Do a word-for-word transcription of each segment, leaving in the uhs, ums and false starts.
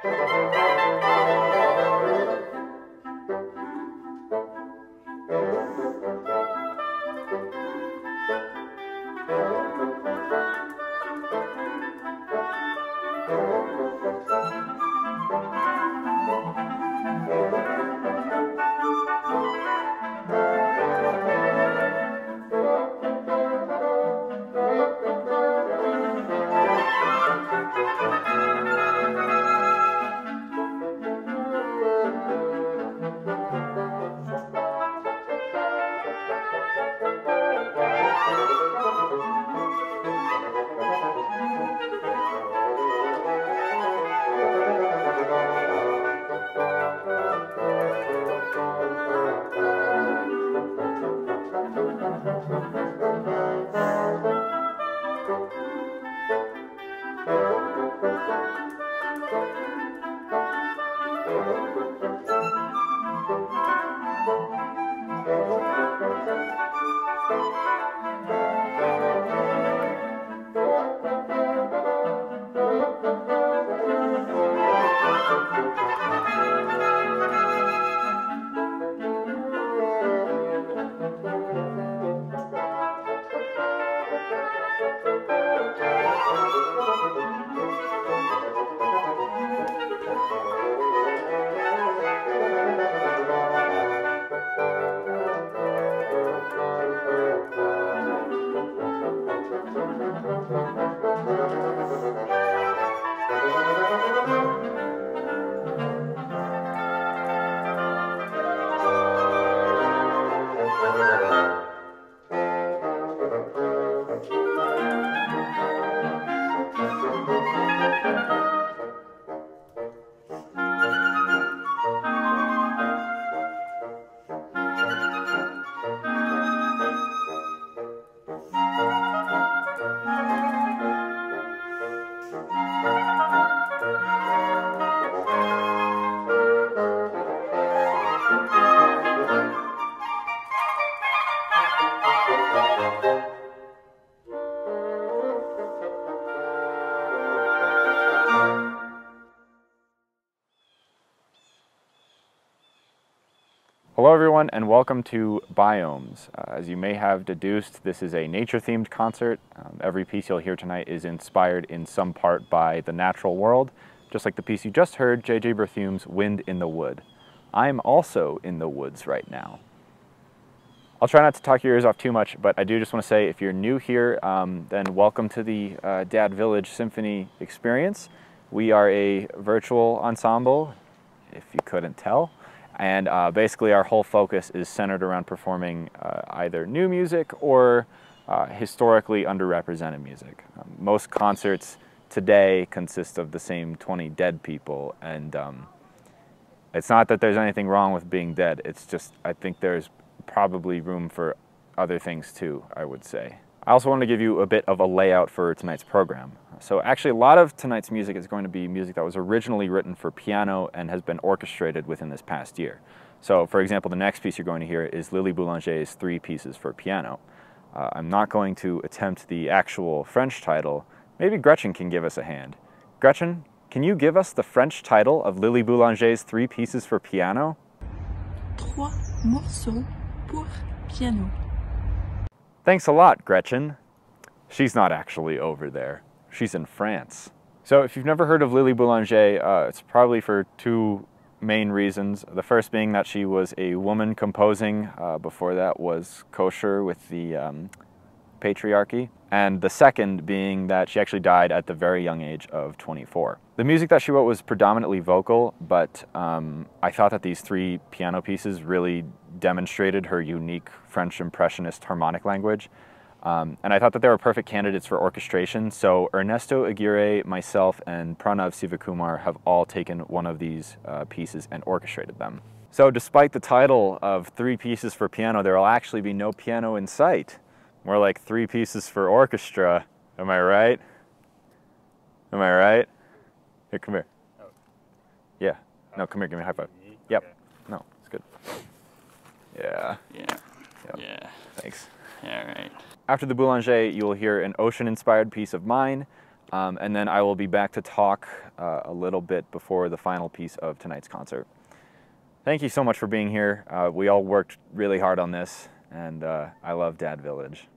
Hello everyone and welcome to BIOMES. Uh, as you may have deduced, this is a nature-themed concert. Um, every piece you'll hear tonight is inspired in some part by the natural world, just like the piece you just heard, J J Berthume's Wind in the Wood. I'm also in the woods right now. I'll try not to talk your ears off too much, but I do just want to say if you're new here, um, then welcome to the uh, Dad Village Symphony experience. We are a virtual ensemble, if you couldn't tell. And uh, basically our whole focus is centered around performing uh, either new music or uh, historically underrepresented music. Um, most concerts today consist of the same twenty dead people, and um, it's not that there's anything wrong with being dead, it's just I think there's probably room for other things too, I would say. I also want to give you a bit of a layout for tonight's program. So actually a lot of tonight's music is going to be music that was originally written for piano and has been orchestrated within this past year. So for example, the next piece you're going to hear is Lili Boulanger's Three Pieces for Piano. Uh, I'm not going to attempt the actual French title. Maybe Gretchen can give us a hand. Gretchen, can you give us the French title of Lili Boulanger's Three Pieces for Piano? Trois morceaux pour piano. Thanks a lot, Gretchen. She's not actually over there. She's in France. So if you've never heard of Lili Boulanger, uh, it's probably for two main reasons. The first being that she was a woman composing. Uh, before that was kosher with the um, patriarchy. And the second being that she actually died at the very young age of twenty-four. The music that she wrote was predominantly vocal, but um, I thought that these three piano pieces really demonstrated her unique French Impressionist harmonic language. Um, and I thought that they were perfect candidates for orchestration, so Ernesto, Aguirre, myself, and Pranav Sivakumar have all taken one of these uh, pieces and orchestrated them. So despite the title of Three Pieces for Piano, there will actually be no piano in sight. More like Three Pieces for Orchestra. Am I right? Am I right? Here, come here. Yeah. No, come here, give me a high five. Yep. No, it's good. Yeah. Yeah. Yep. Yeah. Thanks. Yeah, right. After the Boulanger, you will hear an ocean-inspired piece of mine, Um, and then I will be back to talk uh, a little bit before the final piece of tonight's concert. Thank you so much for being here. Uh, we all worked really hard on this, and uh, I love Dad Village.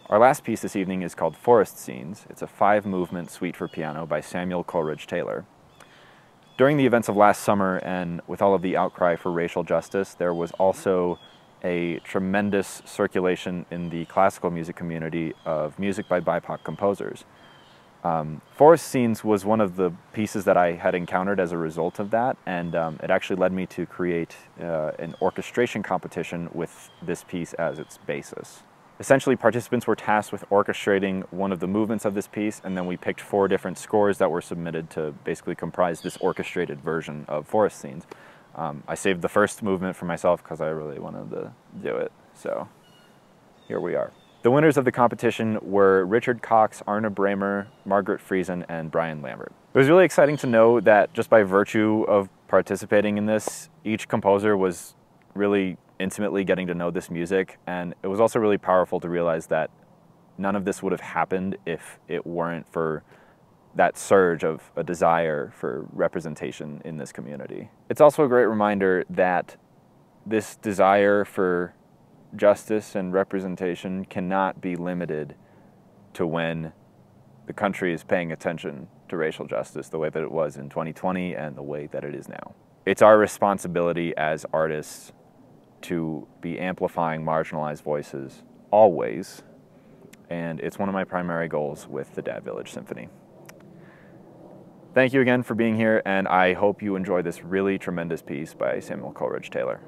Our last piece this evening is called Forest Scenes. It's a five-movement suite for piano by Samuel Coleridge-Taylor. During the events of last summer and with all of the outcry for racial justice, there was also a tremendous circulation in the classical music community of music by B I P O C composers. Um, Forest Scenes was one of the pieces that I had encountered as a result of that, and um, it actually led me to create uh, an orchestration competition with this piece as its basis. Essentially, participants were tasked with orchestrating one of the movements of this piece, and then we picked four different scores that were submitted to basically comprise this orchestrated version of Forest Scenes. Um, I saved the first movement for myself because I really wanted to do it, so here we are. The winners of the competition were Richard Cox, Arne Bremer, Margaret Friesen, and Brian Lambert. It was really exciting to know that just by virtue of participating in this, each composer was really intimately getting to know this music, and it was also really powerful to realize that none of this would have happened if it weren't for that surge of a desire for representation in this community. It's also a great reminder that this desire for justice and representation cannot be limited to when the country is paying attention to racial justice the way that it was in twenty twenty and the way that it is now. It's our responsibility as artists to be amplifying marginalized voices always, and it's one of my primary goals with the Dad Village Symphony. Thank you again for being here, and I hope you enjoy this really tremendous piece by Samuel Coleridge-Taylor.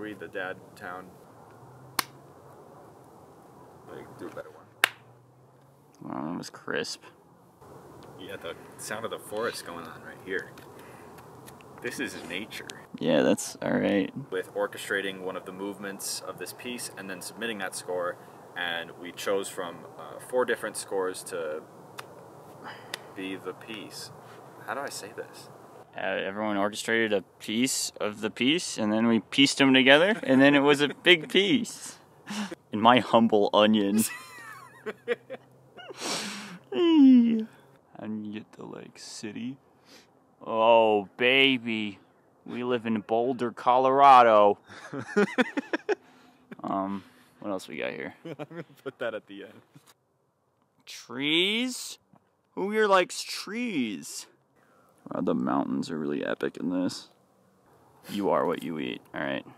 read the dad town. Like, do a better one. Wow, that was crisp. You got the sound of the forest going on right here. This is nature. Yeah, that's alright. With orchestrating one of the movements of this piece and then submitting that score, and we chose from uh, four different scores to be the piece. How do I say this? Uh, everyone orchestrated a piece of the piece, and then we pieced them together, and then it was a big piece. In my humble onion. And you get the, like, city. Oh, baby. We live in Boulder, Colorado. um, what else we got here? I'm gonna put that at the end. Trees? Who here likes trees? Wow, the mountains are really epic in this. You are what you eat. All right.